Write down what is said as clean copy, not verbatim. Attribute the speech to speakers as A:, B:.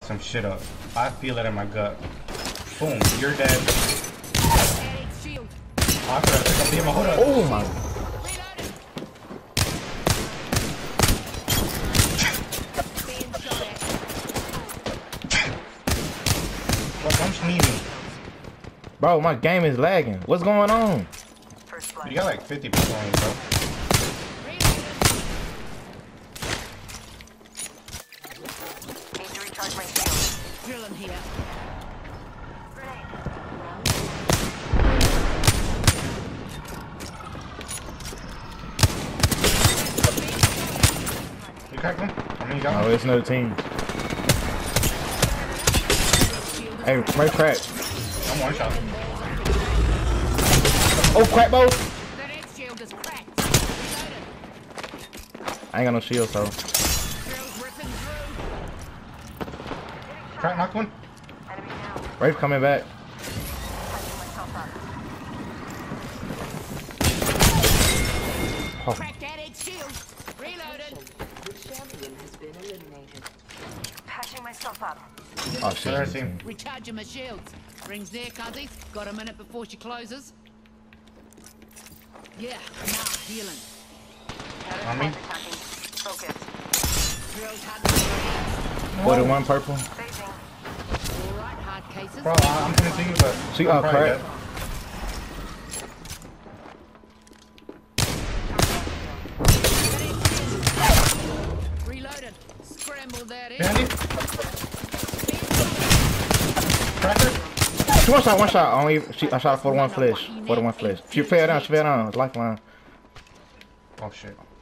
A: some shit up. I feel it in my gut. Boom, you're dead. Oh, I forgot to pick up the ammo. Hold up.
B: Oh my.
A: Fuck, I'm sneezing.
B: Bro, my game is lagging. What's going on?
A: You got like 50%, bro.
C: Need to recharge my shield.
D: Drilling here.
A: You cracked him? I mean, you got
B: Oh,
A: him.
B: it's another team. Hey, right crack.
A: I'm one shot.
B: Oh, crack both.
D: That X shield is cracked.
B: I ain't got no shield, so.
D: Drills ripping through.
A: Crack, knocked one.
C: Enemy down.
B: Rafe coming back.
C: Patching myself up.
B: Oh,
D: Cracked that X shield. Reloaded.
C: The champion has been eliminated. Patching myself up.
B: oh shit.
A: Third team.
D: Recharging my shields. Rings there, cuzzies. Got a minute before she closes. Yeah, now healing.
A: On me.
C: Attacking. Focus.
D: Drills hard.
B: 41 purple.
C: Phasing.
D: All right, hard cases.
A: Bro, I'm coming to you, but
B: She
A: I'm
B: oh
A: probably
B: crack.
A: dead.
D: Reloaded. Scrambled that in.
A: Behind you. Cracker.
B: One shot. Only I shot a 41 flash. 41 flash. She fell down. Lifeline.
A: Oh shit.